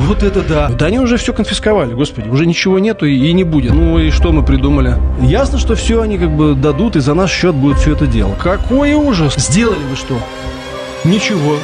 Вот это да. Да они уже все конфисковали, господи, уже ничего нету и не будет. Ну и что мы придумали? Ясно, что все они как бы дадут и за наш счет будет все это дело. Какой ужас! Сделали вы что? Ничего.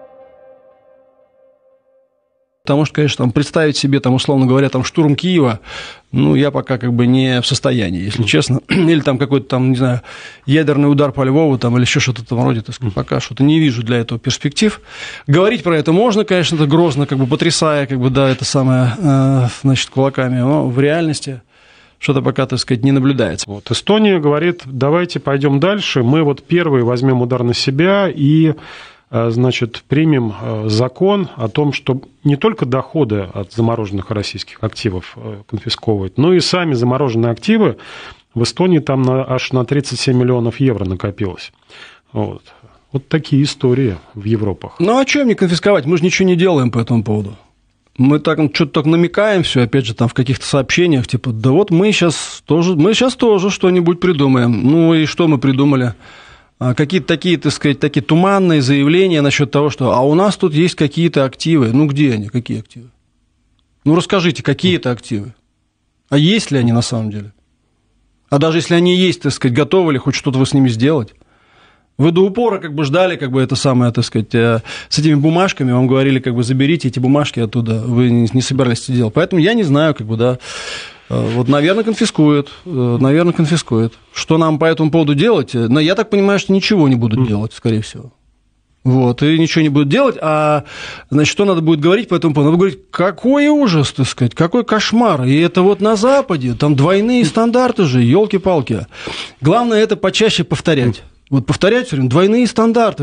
Потому что, конечно, там представить себе, там, условно говоря, там, штурм Киева, ну, я пока как бы не в состоянии, если честно. Или там какой-то там, не знаю, ядерный удар по Львову, там, или еще что-то в этом роде, так сказать, пока что-то не вижу для этого перспектив. Говорить про это можно, конечно, это грозно, как бы потрясая, как бы, да, это самое, значит, кулаками, но в реальности что-то пока, так сказать, не наблюдается. Вот. Эстония говорит, давайте пойдем дальше, мы вот первые возьмем удар на себя и... значит, примем закон о том, что не только доходы от замороженных российских активов конфисковывать, но и сами замороженные активы. В Эстонии там аж на 37 миллионов евро накопилось. Вот. Вот такие истории в Европах. Ну, а что им не конфисковать? Мы же ничего не делаем по этому поводу. Мы так что-то так намекаем все, опять же, там в каких-то сообщениях, типа, да вот мы сейчас тоже что-нибудь придумаем. Ну, и что мы придумали? Какие-то такие, так сказать, такие туманные заявления насчет того, что а у нас тут есть какие-то активы. Ну, где они, какие активы? Ну, расскажите, какие это активы? А есть ли они на самом деле? А даже если они есть, так сказать, готовы ли хоть что-то вы с ними сделать? Вы до упора как бы ждали, как бы это самое, так сказать, с этими бумажками, вам говорили, как бы заберите эти бумажки оттуда, вы не собирались это делать. Поэтому я не знаю, как бы, да. Вот, наверное, конфискуют. Что нам по этому поводу делать? Но я так понимаю, что ничего не будут делать, скорее всего. Вот, и ничего не будут делать, а, значит, что надо будет говорить по этому поводу? Надо говорить, какой ужас, так сказать, какой кошмар. И это вот на Западе, там двойные стандарты же, елки-палки. Главное это почаще повторять. Вот повторять все время двойные стандарты,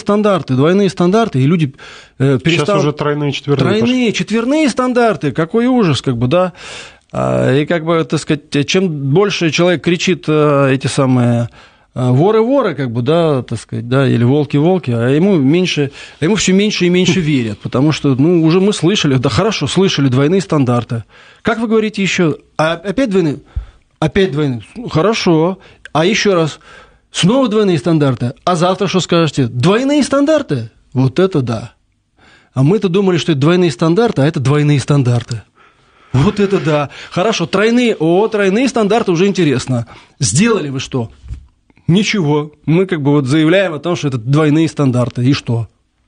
и люди перестанут... Сейчас уже тройные, четверные стандарты, какой ужас, как бы, да. И, как бы, так сказать, чем больше человек кричит эти самые воры, как бы, да, так сказать, да, или волки, а ему все меньше и меньше верят, потому что, ну, уже мы слышали, да хорошо, слышали двойные стандарты. Как вы говорите еще? Опять двойные? Опять двойные. Хорошо. А еще раз. Снова двойные стандарты. А завтра что скажете? Двойные стандарты? Вот это да. А мы-то думали, что это двойные стандарты, а это двойные стандарты. Вот это да. Хорошо, тройные стандарты уже интересно. Сделали вы что? Ничего. Мы как бы вот заявляем о том, что это двойные стандарты. И что?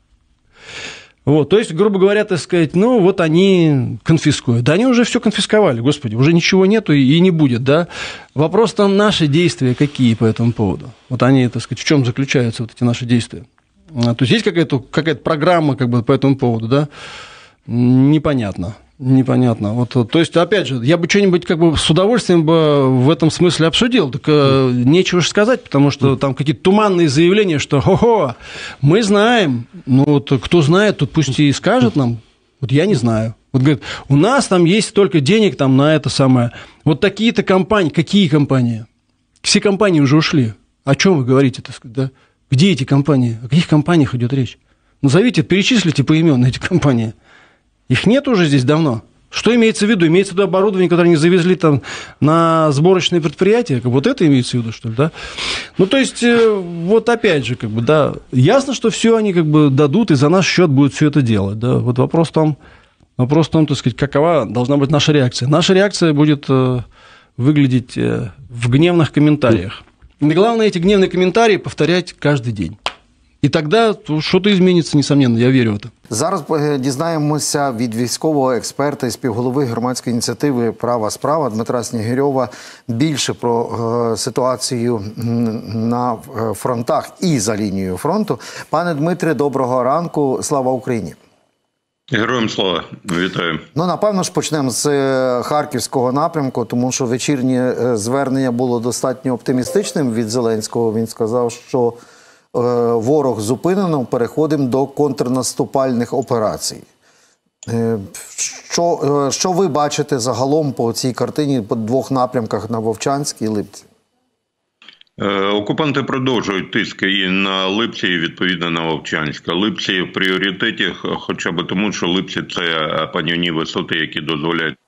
Вот, то есть, грубо говоря, так сказать, ну, вот они конфискуют. Да они уже все конфисковали, господи, уже ничего нету и не будет, да. Вопрос там, наши действия какие по этому поводу? Вот они, так сказать, в чем заключаются вот эти наши действия? То есть, есть какая-то программа как бы по этому поводу, да? Непонятно. Вот, то есть, опять же, я бы что-нибудь как бы с удовольствием бы в этом смысле обсудил, так нечего же сказать, потому что там какие-то туманные заявления, что хо-хо, мы знаем, ну вот кто знает, тот пусть и скажет нам, вот я не знаю. Вот говорит, у нас там есть столько денег там на это самое, вот такие-то компании, какие компании? Все компании уже ушли. О чем вы говорите, так сказать, да? Где эти компании? О каких компаниях идет речь? Назовите, перечислите поименно эти компании. Их нет уже здесь давно. Что имеется в виду? Имеется в виду оборудование, которое они завезли там на сборочные предприятия? Вот это имеется в виду, что ли, да? Ну, то есть, вот опять же, как бы, да, ясно, что все они как бы дадут, и за наш счет будут все это делать, да. Вот вопрос в том, так сказать, какова должна быть наша реакция. Наша реакция будет выглядеть в гневных комментариях. И главное, эти гневные комментарии повторять каждый день. І тоді щось зміниться, несомненно, я вірю в це. Зараз дізнаємося від військового експерта і співголови громадської ініціативи «Права справа» Дмитра Снігирьова більше про ситуацію на фронтах і за лінією фронту. Пане Дмитре, доброго ранку, слава Україні! Героям слава, вітаю. Ну, напевно ж, почнемо з Харківського напрямку, тому що вечірнє звернення було достатньо оптимістичним від Зеленського. Він сказав, що ворог зупинено, переходимо до контрнаступальних операцій. Що ви бачите загалом по цій картині по двох напрямках на Вовчанській і Липці? Окупанти продовжують тиск і на Липці, і відповідно на Вовчанськ. Липці в пріоритеті, хоча б тому, що Липці – це панівні висоти, які дозволяють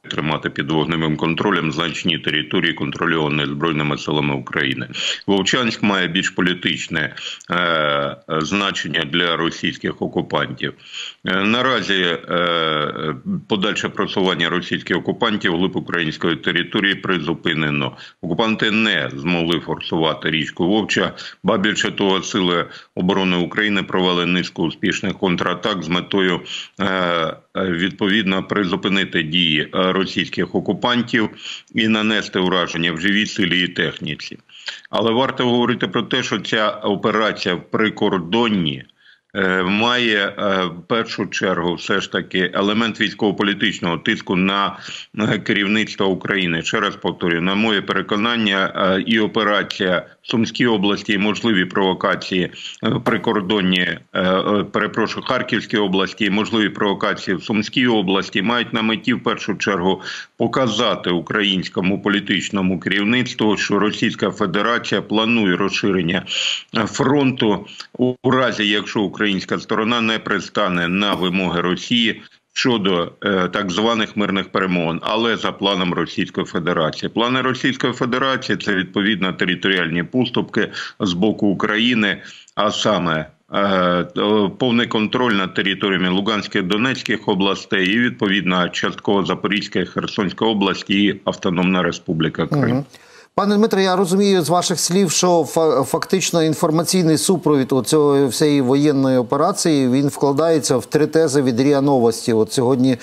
тримати під вогневим контролем значні території, контрольовані Збройними силами України. Вовчанськ має більш політичне значення для російських окупантів. Наразі подальше просування російських окупантів вглиб української території призупинено. Окупанти не змогли форсувати річку Вовча, ба більше того, сили оборони України провели низку успішних контратак з метою відповідно призупинити дії російських окупантів і нанести ураження в живій силі і техніці. Але варто говорити про те, що ця операція в прикордонні має в першу чергу все ж таки елемент військово-політичного тиску на керівництво України. Ще раз повторюю, на моє переконання, і операція в Сумській області, і можливі провокації в прикордонні, Харківській області, і можливі провокації в Сумській області мають на меті в першу чергу показати українському політичному керівництву, що Російська Федерація планує розширення фронту у разі, якщо українська сторона не пристане на вимоги Росії щодо так званих мирних перемовин, але за планом Російської Федерації. Плани Російської Федерації – це відповідно територіальні поступки з боку України, а саме повний контроль над територіями Луганської, Донецьких областей і відповідно частково Запорізька і Херсонська області і Автономна Республіка Крим. Пане Дмитре, я розумію з ваших слів, що фактично інформаційний супровід цього всієї воєнної операції, він вкладається в 3 тези від РІА Новості. От сьогодні,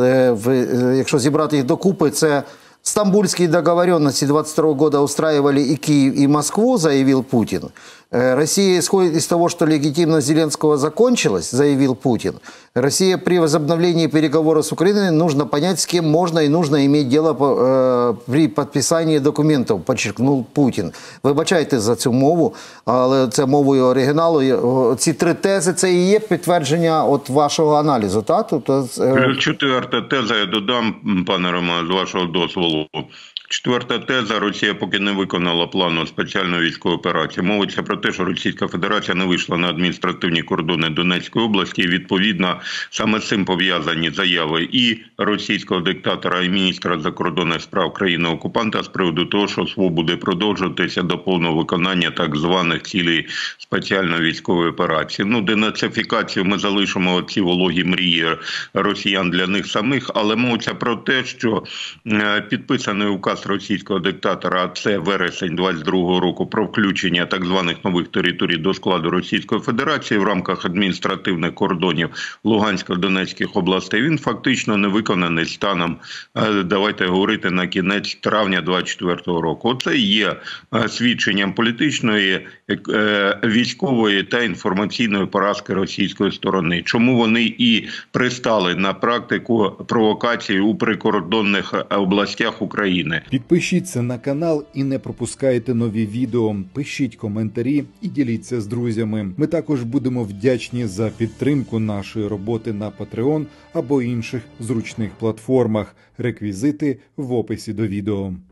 якщо зібрати їх докупи, це «Стамбульские договоренности 22 года устраивали и Киев, и Москву», заявил Путин. «Россия исходит из того, что легитимность Зеленского закончилась», заявил Путин. «Россия при возобновлении переговоров с Украиной нужно понять, с кем можно и нужно иметь дело при підписанні документів», подчеркнув Путін. Вибачайте за цю мову, але це мовою оригіналу. Ці 3 тези – це і є підтвердження от вашого аналізу, так? Тобто... 4-та теза, я додам, пане Романе, з вашого дозволу. 4-та теза: Росія поки не виконала плану спеціальної військової операції. Мовиться про те, що Російська Федерація не вийшла на адміністративні кордони Донецької області. І відповідно саме з цим пов'язані заяви і російського диктатора, і міністра закордонних справ країни-окупанта з приводу того, що СВО буде продовжуватися до повного виконання так званих цілей спеціальної військової операції. Денацифікацію ми залишимо ці вологі мрії росіян для них самих, але мовиться про те, що підписаний указ російського диктатора, а це вересень 22-го року, про включення так званих нових територій до складу Російської Федерації в рамках адміністративних кордонів Лугансько-Донецьких областей, він фактично не виконаний станом, давайте говорити, на кінець травня 24-го року. Оце є свідченням політичної, військової та інформаційної поразки російської сторони. Чому вони і пристали на практику провокації у прикордонних областях України. Підпишіться на канал і не пропускайте нові відео. Пишіть коментарі і діліться з друзями. Ми також будемо вдячні за підтримку нашої роботи на Patreon або інших зручних платформах. Реквізити в описі до відео.